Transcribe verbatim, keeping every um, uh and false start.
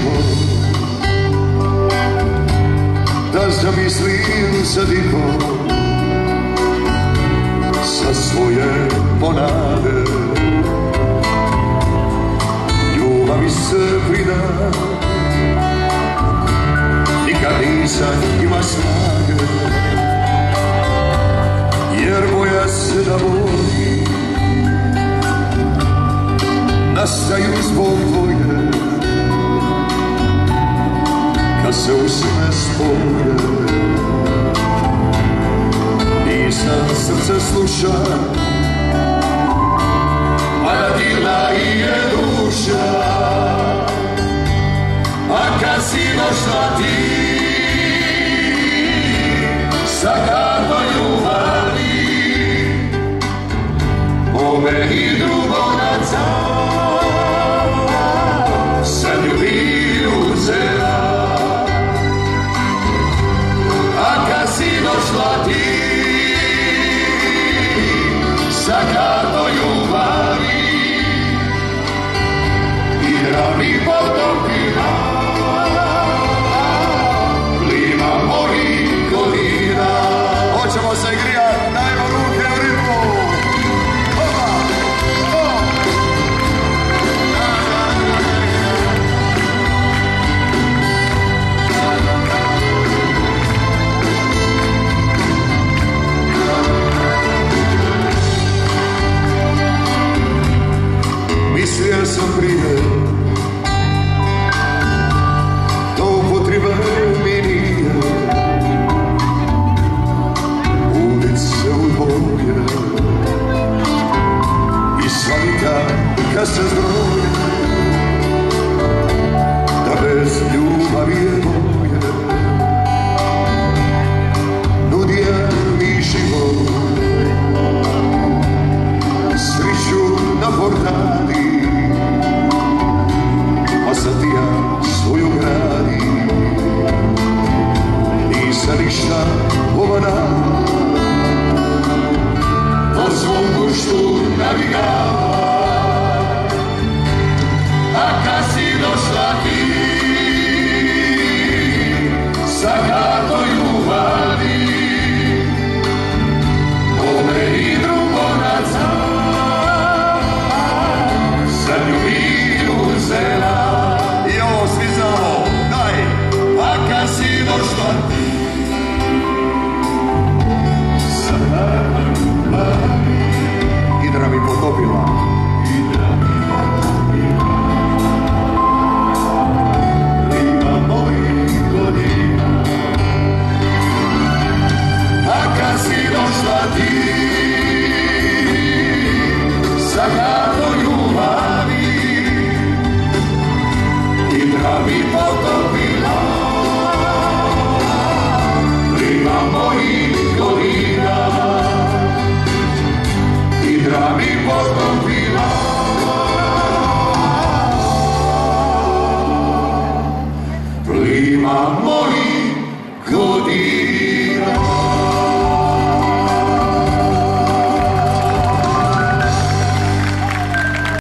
život, da zamislim za diho sa svoje ponade. Ljubavi se prida, nikad nisam ima snage, jer boja se da voli nastaju zbog tvoje, kad se usne spoje. Nisam srce sluša, a da dila i je duša, a kad si došla ti sa kartom ljubavi, ove i drugonaca sam ljubi uzela. A kad si došla ti sa kartom ljubavi, igra mi potopila plima mojih kolina. Hoćemo se igrijat, dajmo ruke u ritmu. Mislio sam prije, to upotriba mi nije, ulice u dvoje i svanika kad se zbroje, da bez ljubavi je boje. Nudija mi život, sriću na portali, a sad ti ja svoju gradi. Nisam ništa ovana, po svom guštu navigava. A kad si došla ti sa kartom ljubavi, ove i drugonaca sam ljubi uzela. I ovo svi znamo, daj! A kad si došla ti sa kartom ljubavi, idra mi potopila, idra mi potopila plima mojih kolina. A kad si došla ti sa kartom ljubavi, idra mi potopila plima mojih kolina. Idra mi potopila plima mojih